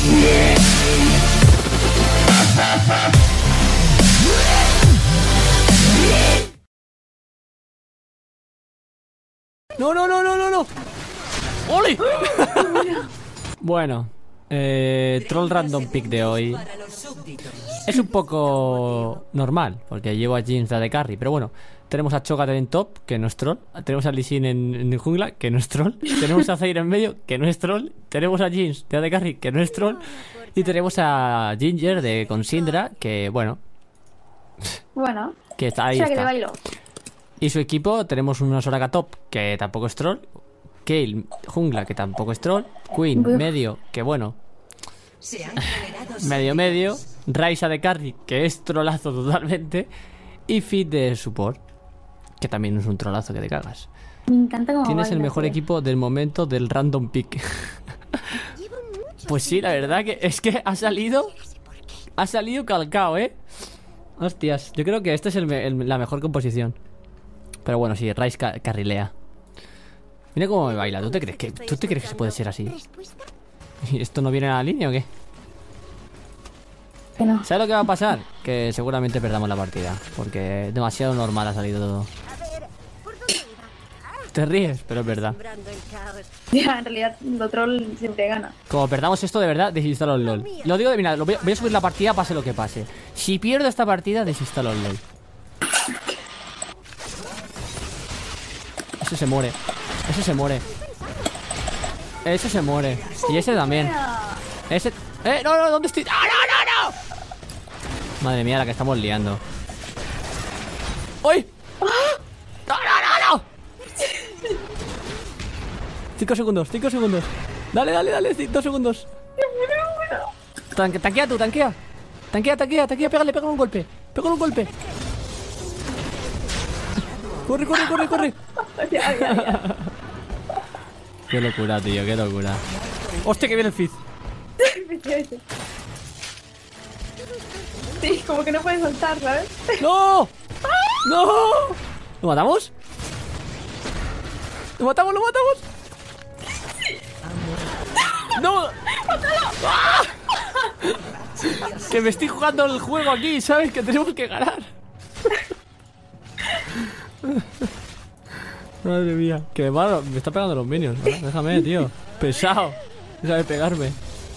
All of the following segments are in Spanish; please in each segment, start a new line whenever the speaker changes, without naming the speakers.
No, no, no, no, no, no. ¡Ole! Bueno, Troll Random Pick de hoy es un poco normal, porque llevo a Jinx de carry. Pero bueno, tenemos a Cho'Gath en top, que no es troll. Tenemos a Lee Sin en jungla, que no es troll. Tenemos a Zaire en medio, que no es troll. Tenemos a Jinx de carry, que no es troll. Y tenemos a Ginger con Syndra, que bueno, que está ahí,
o sea, que
está.
te bailo.
Y su equipo, tenemos una Soraka top, que tampoco es troll. Kayle jungla, que tampoco es troll. Queen medio, que bueno, medio. Raisa de carry, que es trolazo totalmente. Y Fit de support, que también es un trolazo que te cagas.
Me encanta cómo
Tienes el
baila,
mejor
tío.
equipo del momento del random pick. Pues sí, la verdad que es que ha salido calcao, Hostias, yo creo que esta es la mejor composición. Pero bueno, sí, Rice carrilea. Mira cómo me baila. ¿Tú te crees que se puede ser así? ¿Y esto no viene a la línea o qué?
Que no.
¿Sabes lo que va a pasar? Que seguramente perdamos la partida, porque demasiado normal ha salido todo. Te ríes, pero es verdad.
Ya, en realidad, lo troll siempre gana.
Como perdamos esto de verdad, desinstalo el LOL. Lo digo de mira, voy a subir la partida pase lo que pase. Si pierdo esta partida, desinstalo el LOL. Ese se muere. Ese se muere. Ese se muere. Y ese también. Ese... no, no, ¿dónde estoy? ¡No, no, no, no! Madre mía, la que estamos liando. ¡Uy! ¡No, no, no, no! 5 segundos, 5 segundos. Dale, dale, dale, 2 segundos. Tanquea tú, tanquea. Tanquea, pégale un golpe. Pégale un golpe. Corre, corre, corre, corre.
Ya.
Qué locura, tío, qué locura. Hostia, que viene el Fizz.
Sí, como que no puedes soltar, ¿sabes?
¡No! ¡No! ¿Lo matamos? ¿Lo matamos? ¿Lo matamos? ¡No! ¡Ah! Que me estoy jugando el juego aquí, ¿sabes? Que tenemos que ganar. Madre mía. Que me está pegando los minions, ¿no? Déjame, tío. Pesado. Déjame pegarme.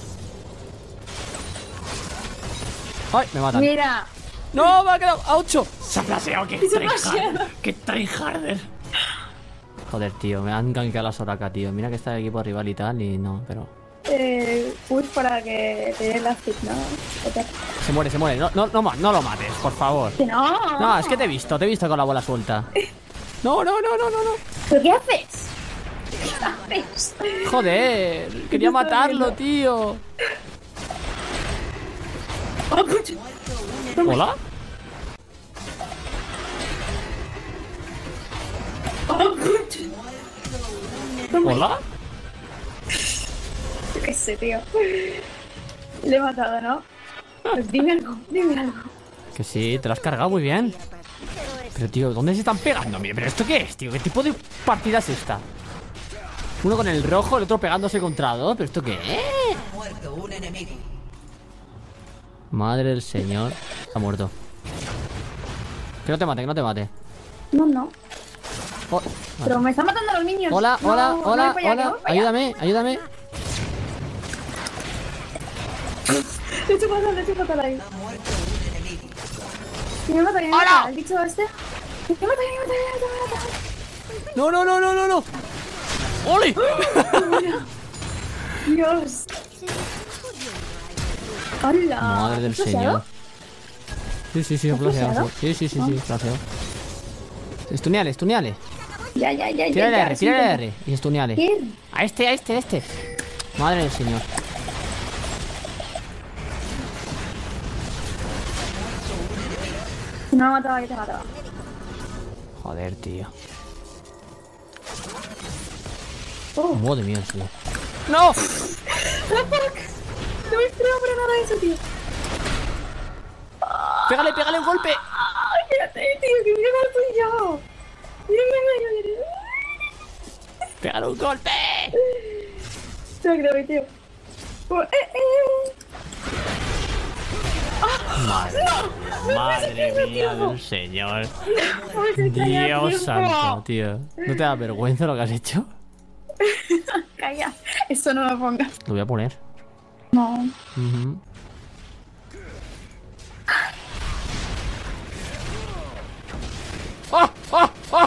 ¡Ay! Me matan.
Mira.
¡No! Me ha quedado a 8. Se ha flasheado. ¡Qué tryharder! Joder, tío. Me han gankeado la Soraka, tío. Mira que está el equipo rival y tal. Y no, pero...
Push para que te den la stick, ¿no?
Se muere, se muere. No lo mates, por favor.
Que no.
No, es que te he visto con la bola suelta. No, no, no, no, no, no.
¿Pero qué haces? ¿Qué haces?
Joder, quería matarlo, tío. ¿Hola? ¿Hola?
Yo qué sé, tío. Le he matado, ¿no? Pues dime algo, dime algo.
Que sí, te lo has cargado muy bien. Pero, tío, ¿dónde se están pegando? Mira, ¿pero esto qué es, tío? ¿Qué tipo de partida es esta? Uno con el rojo, el otro pegándose contra dos. ¿Pero esto qué es? Madre del señor. Ha muerto. Que no te mate, que no te mate.
No, no.
Oh,
Pero me están matando los minions.
hola,
No,
hola,
no
hola,
voy para allá,
hola.
que voy para allá.
Ayúdame, ayúdame.
Le he hecho fatal ahí. Si me mata, que me
¡Hola!
mata. El bicho este. Me mata, me mata.
No, no, no, no, no, no. ¡Ole!
Dios. ¡Hola!
Madre del
¿Has flasheado?
señor. Sí,
¿Has flasheado?
Sí, flasheado. Estuneale, estuneale.
Ya.
Tírale
ya,
R,
sí,
tírale
ya.
R. Y estuneale.
¿Qué?
A este. Madre del señor.
Si no me mataba, yo te mataba.
Joder, tío.
Oh.
Madre mía, tío. ¡No!
No me esperaba para nada eso, tío.
Pégale un golpe.
¡Ay, espérate, tío! ¡Que mira cómo estoy yo! ¡Mira!
Pégale un golpe.
Espera que lo veo, tío.
Madre mía del señor. Dios santo, tío. ¿No te da vergüenza lo que has hecho?
Calla. Eso no lo pongas.
Lo voy a poner.
No.
¡Oh! ¡Oh! ¡Oh!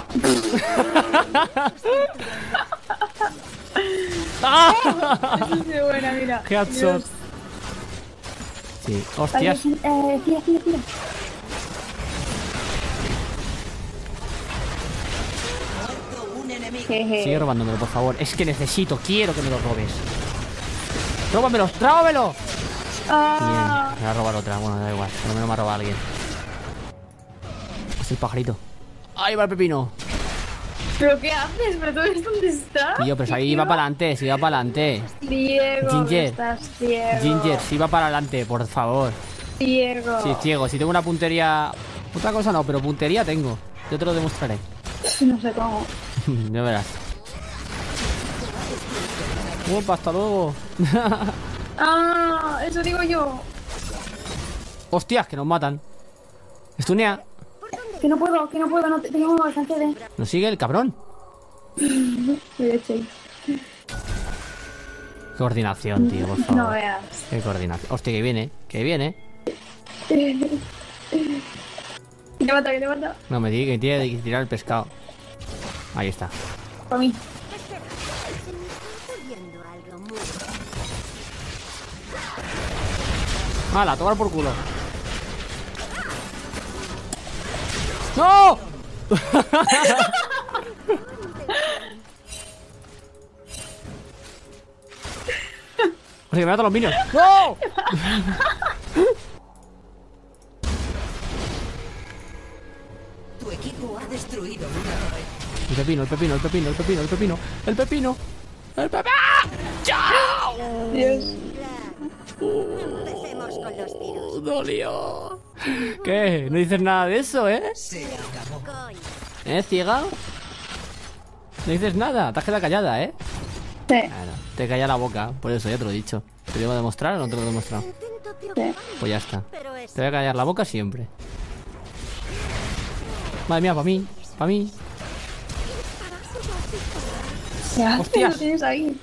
Eso es de buena, mira.
Headshot. Sí, hostias.
Tira, tira, tira. Jeje.
Sigue robándomelo, por favor. Es que necesito, quiero que me lo robes. ¡Róbamelo! ¡Trábamelo!
Ah.
Bien, me va a robar otra. Bueno, da igual. Por lo menos me ha robado alguien. Es el pajarito. ¡Ahí va el pepino!
¿Pero qué haces? ¿Pero tú ves dónde estás?
Tío, pero ahí va para adelante, si va para adelante.
Diego,
Ginger.
estás ciego.
Ginger, si va para adelante, por favor.
Ciego.
Sí, ciego. Si tengo una puntería... Otra cosa no, pero puntería tengo. Yo te lo demostraré.
No sé cómo.
Ya verás. Opa, hasta luego.
Ah, eso digo yo.
Hostias, que nos matan. Estunea.
Que no puedo, no tengo alcance de.
Nos sigue el cabrón.
Qué
Coordinación, tío, por favor.
No veas.
Qué coordinación. Hostia, que viene, que viene.
Levanta, que levanta.
No, me tiene que tirar el pescado. Ahí está.
Para mí.
¡Hala, a tomar por culo! ¡No! Hostia, que me matan los minions. ¡No!
Tu equipo ha destruido una torre.
El pepino, el pepino, el pepino, el pepino, el pepino, el pepino. El pepino. ¡Chao!
Dios.
Empecemos con los tiros.
Dolió. ¿Qué? ¿No dices nada de eso, eh?
Se acabó.
¿Ciega? No dices nada, te has quedado callada, ¿eh?
Sí,
Claro, te calla la boca, por eso ya te lo he dicho. ¿Te lo iba a demostrar o no te lo he demostrado?
sí.
Pues ya está.
Pero es
Te voy a callar la boca siempre. Madre mía, para mí, para mí.
¿Qué haces?
Hostias.
Lo tienes ahí.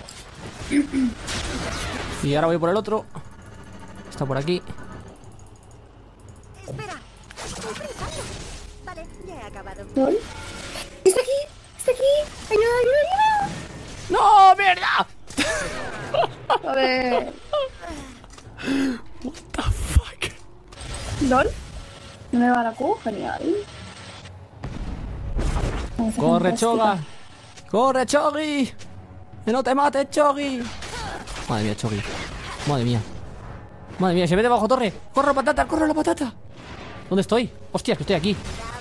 Y ahora voy por el otro. Está por aquí.
Espera. Estoy pensando. Vale, ya he acabado.
¿Lol? ¡Está aquí! ¡Está aquí! ¡Ayuda, ayuda,
¡No, mierda!
ayuda! Joder.
What the fuck?
¿Lol? ¿No me va la Q? Genial.
¡Corre,
Fantástica.
Choga! ¡Corre, Chogi! ¡Que no te mates, Chogi! Madre mía, Chogi. Madre mía. Madre mía, se ve debajo torre. ¡Corre la patata! ¡Corre la patata! ¿Dónde estoy? Hostia, que estoy aquí.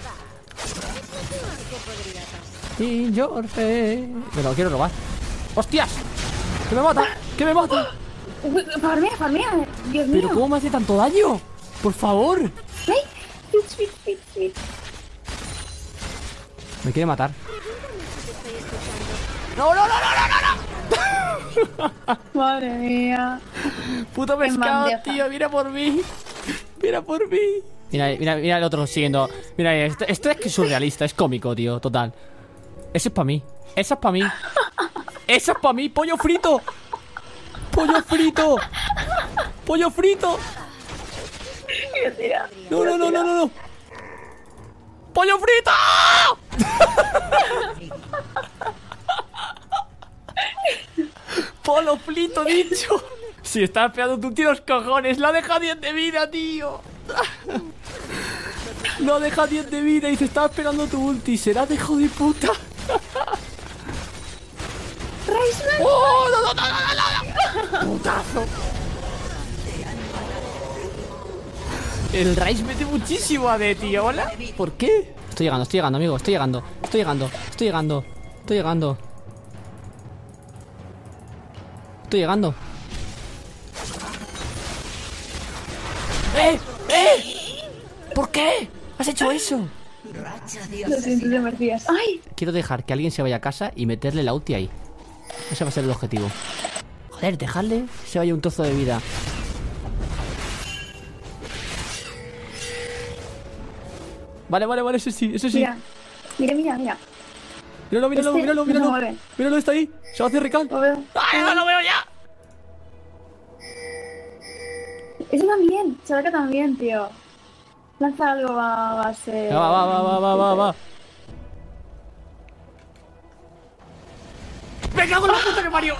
In your face. Me lo quiero robar. ¡Hostias! ¡Que me mata! ¡Que me mata!
Farmea, farmea. Dios mío.
¿Pero cómo me hace tanto daño? ¡Por favor!
¡Ay! Fit, fit, fit, fit.
Me quiere matar. ¡No, no, no, no, no, no!
Madre mía.
¡Puto pescado,
bandeja.
tío! ¡Mira por mí! ¡Mira por mí! Mira, mira, mira el otro siguiendo. Mira, esto es que es surrealista, es cómico, tío, total. Eso es para mí. Eso es para mí. Eso es para mí, pollo frito. Pollo frito. Pollo frito.
Tira.
No, no, no, no, no, no. ¡Pollo frito! ¡Polo frito, dicho! Si estás pegando un tiro los cojones, lo ha dejado 10 de vida, tío. No deja 10 de vida y se estaba esperando tu ulti. ¿Será de hijo de puta? ¡Oh! ¡No, no, no, no, no, no! ¡Putazo! El Rice mete muchísimo a D, tío. ¿Hola? ¿Por qué? Estoy llegando, amigo. Estoy llegando. Estoy llegando. Estoy llegando. Estoy llegando. Estoy llegando. ¡Eh! ¿Por qué? ¿Has hecho eso?
Racha de
Lo siento, te merecías. ¡Ay!
Quiero dejar que alguien se vaya a casa y meterle la ulti ahí. Ese va a ser el objetivo. Joder, dejarle se vaya un trozo de vida. Vale, vale, vale, ese sí, ese sí.
Mira, mira, mira, mira.
Míralo, míralo,
Este
míralo,
no se
míralo.
mueve.
Míralo, está ahí. Se va a hacer recal.
Lo veo.
¡Ay, no lo veo ya!
Ese también, Soraka también, tío. Lanza algo, va a ser...
Va. ¡Me cago en la puta que parió!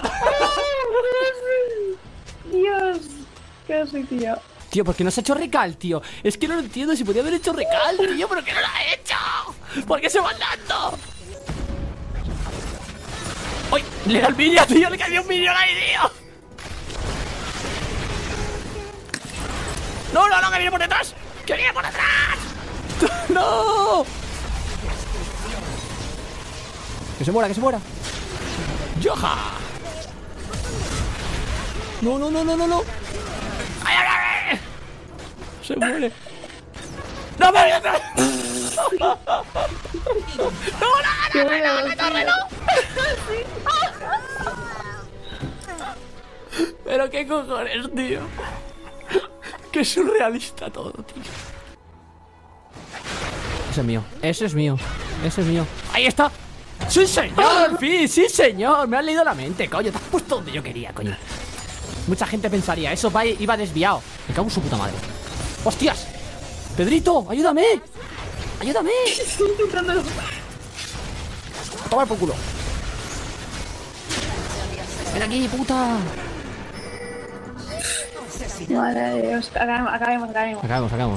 Dios, ¿qué soy, tío?
Tío, ¿por qué no se ha hecho recal, tío? Es que no lo entiendo, si podía haber hecho recal, tío, pero que no lo ha hecho. ¿Por qué se va dando? ¡Uy! Le da el minion, tío, le cayó un minion ahí, tío. No, que viene por detrás. ¡Que viene por detrás! ¡No! Que se muera, que se muera. ¡Yoja! No. ¡Ay! Se muere. ¡No me voy atrás! ¡No! Pero qué cojones, tío. Qué surrealista todo, tío. Ese es mío, ese es mío. ¡Ahí está! ¡Sí, señor! ¡Al fin! ¡Sí, señor! Me has leído la mente, coño. Te has puesto donde yo quería, coño. Mucha gente pensaría, eso iba desviado. Me cago en su puta madre. ¡Hostias! ¡Pedrito! ¡Ayúdame! ¡Ayúdame!
Estoy intentándolo.
Toma por culo. Ven aquí, puta.
Madre Dios, acabemos.
Acabamos.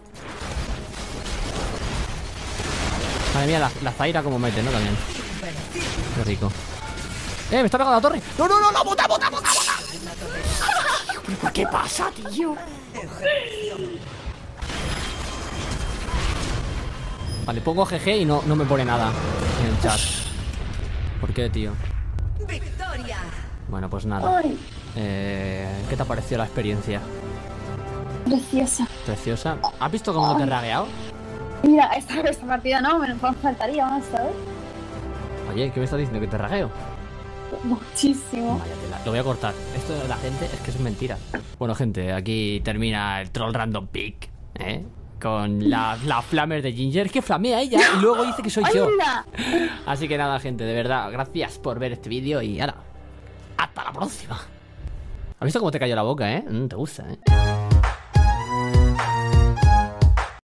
Madre mía, la Zaira como mete, ¿no? También. Qué rico. Me está pegando la torre. No, puta. ¿Qué pasa, tío? Vale, pongo GG y no me pone nada en el chat. ¿Por qué, tío?
Victoria.
Bueno, pues nada.
Ay,
¿Qué te ha parecido la experiencia?
preciosa.
Preciosa. ¿Has visto cómo te he ragueado?
Mira, esta partida no, me faltaría más, ¿sabes?
Oye, ¿qué me estás diciendo? ¿Que te ragueo?
Muchísimo.
Vaya tela. Lo voy a cortar. Esto de la gente es que es mentira. Bueno, gente, aquí termina el Troll Random Pick, con la flamer de Ginger, que flamea ella y luego dice que soy yo.
¡Anda!
Así que nada, gente, de verdad, gracias por ver este vídeo y ahora, hasta la próxima. ¿Has visto cómo te cayó la boca, ¿Te gusta,